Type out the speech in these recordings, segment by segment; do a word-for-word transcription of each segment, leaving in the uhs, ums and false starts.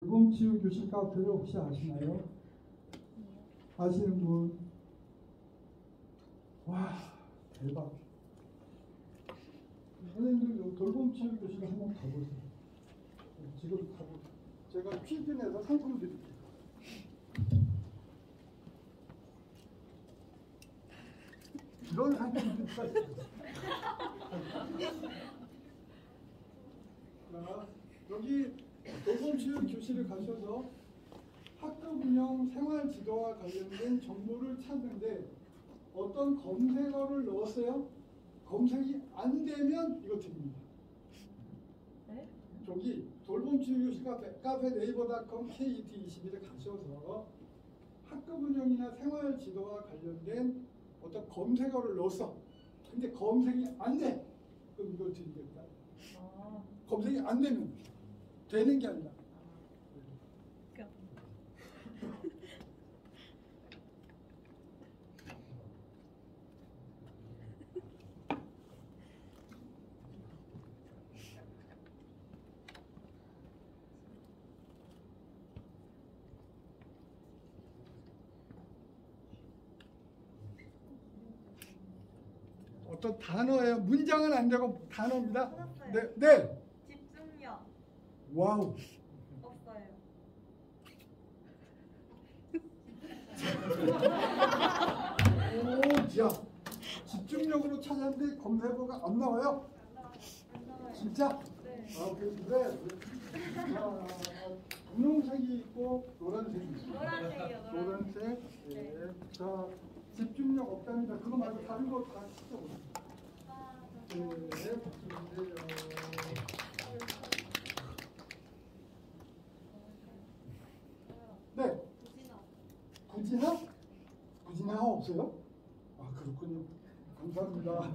돌봄치유 교실 카페를 혹시 아시나요? 아시는 분? 와, 대박. 선생님들 돌봄치유 교실 한번 가보세요. 지금 가보세요. 제가 퀴즈 내서 상품 드릴게요. 이런 상품들이 있어요. 자, 여기 돌봄치유 교실에 가셔서 학급 운영 생활 지도와 관련된 정보를 찾는데 어떤 검색어를 넣었어요? 검색이 안 되면 이거 드립니다. 네? 저기 돌봄치유 교실 카페, 카페 네이버닷컴 케이이티 이십일에 가셔서 학급 운영이나 생활 지도와 관련된 어떤 검색어를 넣었어. 근데 검색이 안 돼. 그럼 이걸 드리겠다. 아, 검색이 안 되면 되는 게 아니라. 어떤 단어예요. 문장은 안 되고 단어입니다. 찾았어요. 네, 네. 집중력 와우. 없어요. 오, 자, 집중력으로 찾았는데 검색어가 안 나와요? 안 나와요. 진짜? 네. 아, 그래. 자, 분홍색이 있고 노란색이 있어요. 노란색이요. 노란색. 노란색. 네. 자, 집중력 없답니다. 그거 말고 다른 거 다 찾아보세요. 아, 네, 잠시만요. 보세요. 네. 부진업. 구진아? 구진아가 없어요? 아, 그렇군요. 감사합니다. 어,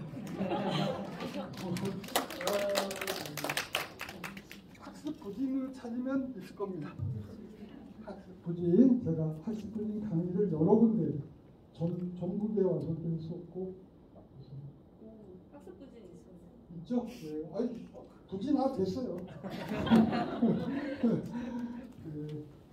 학습 부진을 찾으면 있을 겁니다. 학습 부진, 제가 학습 부진 강의를 여러 군데 전, 전국에 와서 했었고 학습 부진 있어요. 있죠? 네. 아니, 부진아 됐어요. 그,